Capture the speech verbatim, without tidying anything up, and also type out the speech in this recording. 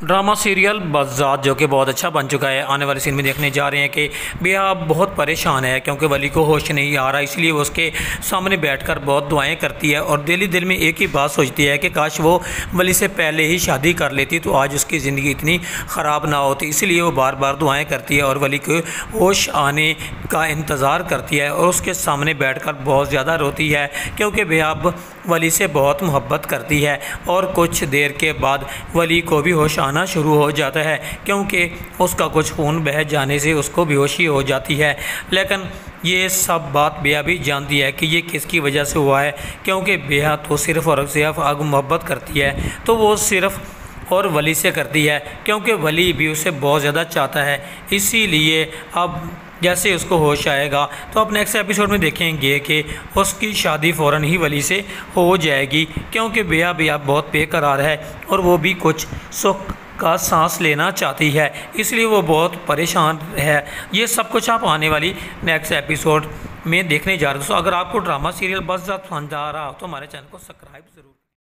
Drama serial बज़ात जो कि बहुत अच्छा बन चुका है, आने वाले सीन में देखने जा रहे हैं कि बेहा बहुत परेशान है क्योंकि वली को होश नहीं आ रहा, इसलिए वो उसके सामने बैठकर बहुत दुआएं करती है और दिल ही दिल में एक ही बात सोचती है कि काश वो वली से पहले ही शादी कर लेती तो आज उसकी ज़िंदगी इतनी ख़राब ना होती। इसलिए वो बार बार दुआएँ करती है और वली को होश आने का इंतज़ार करती है और उसके सामने बैठ कर बहुत ज़्यादा रोती है क्योंकि बेहा अब वली से बहुत मोहब्बत करती है। और कुछ देर के बाद वली को भी होश आना शुरू हो जाता है क्योंकि उसका कुछ खून बह जाने से उसको बेहोशी हो जाती है। लेकिन ये सब बात बेहा भी जानती है कि ये किसकी वजह से हुआ है, क्योंकि बेहा तो सिर्फ़ और सिर्फ आग मोहब्बत करती है तो वो सिर्फ़ और वली से करती है क्योंकि वली भी उसे बहुत ज़्यादा चाहता है। इसीलिए अब जैसे उसको होश आएगा तो अब नेक्स्ट एपिसोड में देखेंगे कि उसकी शादी फ़ौरन ही वली से हो जाएगी क्योंकि बेहा भी अब बहुत बेकरार है और वो भी कुछ सुख का सांस लेना चाहती है, इसलिए वो बहुत परेशान है। ये सब कुछ आप आने वाली नेक्स्ट एपिसोड में देखने जा रहे हो। तो अगर आपको ड्रामा सीरियल बस ज़्यादा पसंद आ रहा हो तो हमारे चैनल को सब्सक्राइब ज़रूर